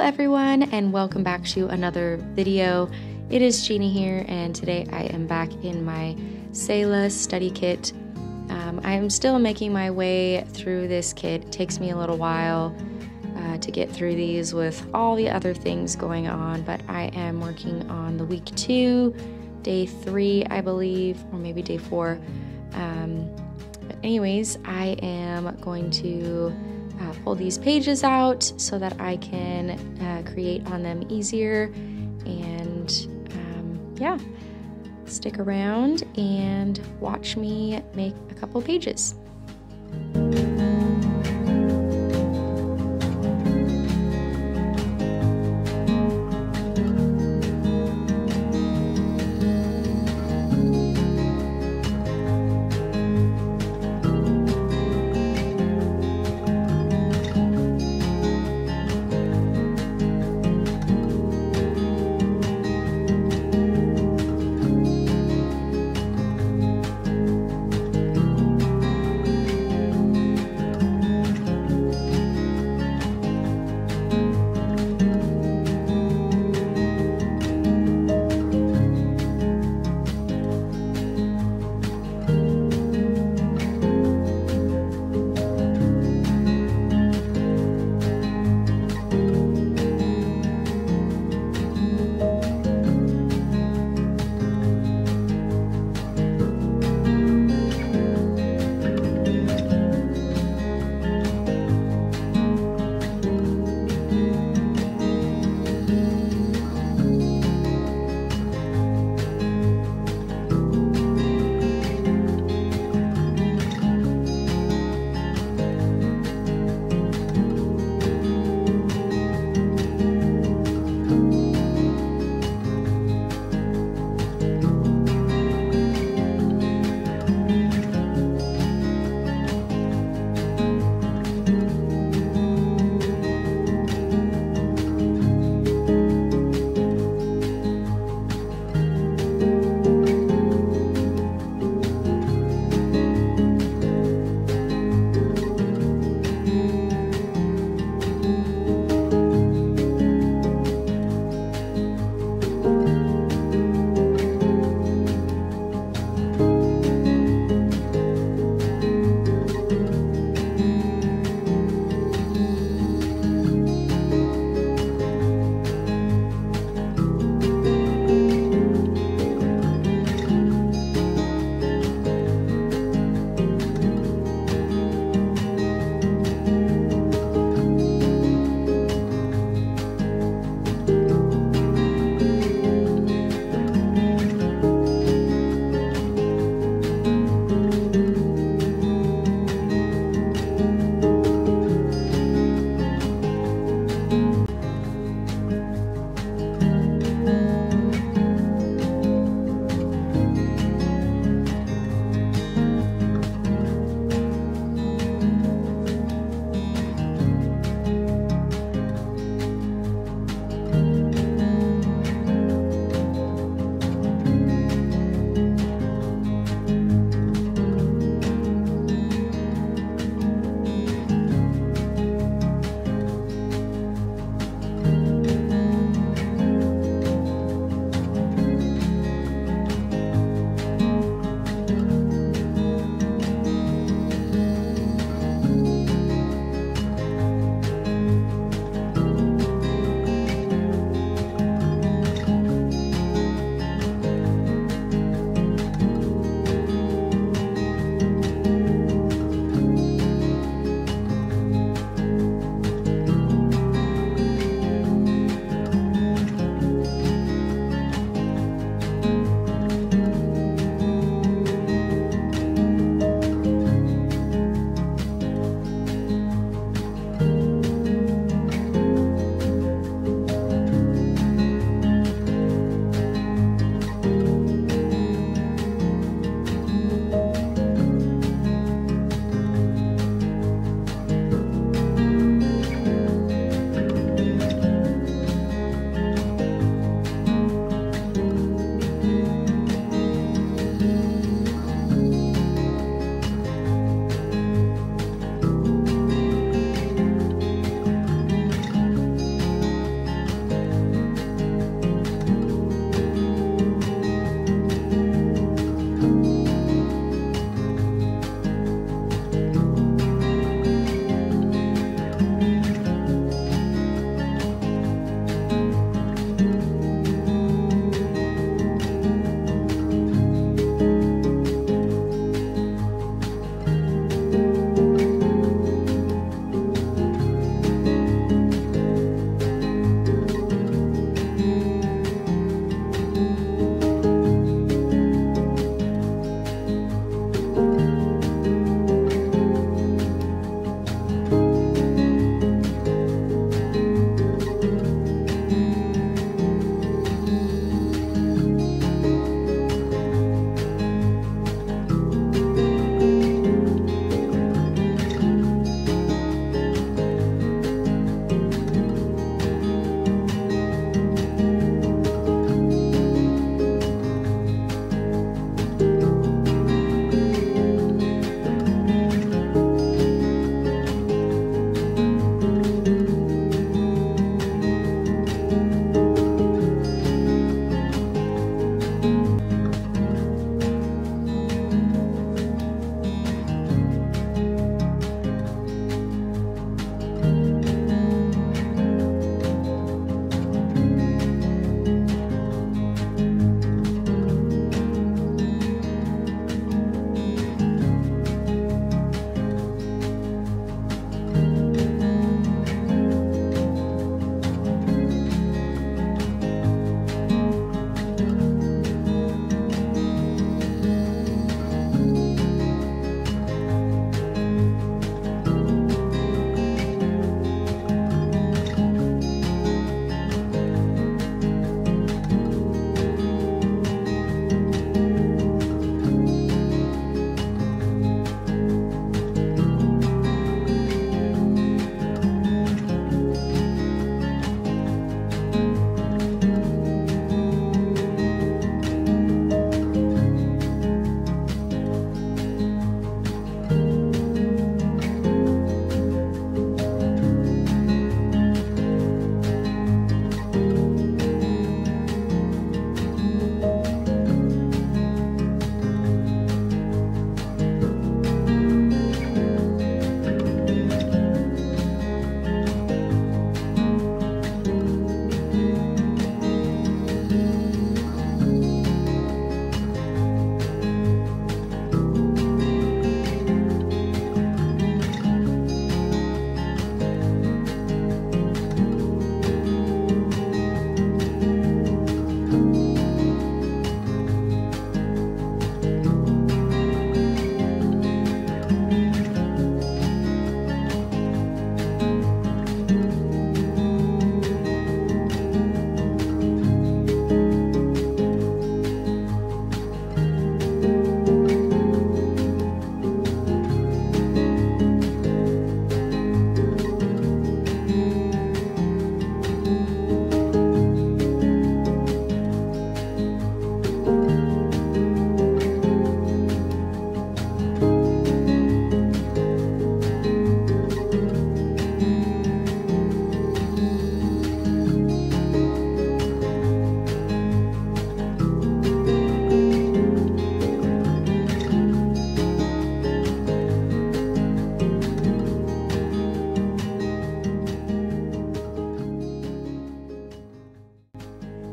everyone, and welcome back to another video. It is Jeannie here, and today I am back in my Selah study kit. I am still making my way through this kit. It takes me a little while to get through these with all the other things going on, but I am working on the week 2, day 3, I believe, or maybe day 4. But anyways, I am going to pull these pages out so that I can create on them easier, and yeah, stick around and watch me make a couple pages.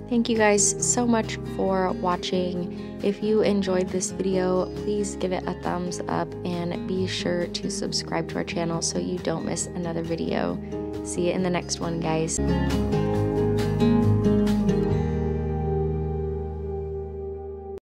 Thank you guys so much for watching. If you enjoyed this video, please give it a thumbs up and be sure to subscribe to our channel so you don't miss another video. See you in the next one, guys.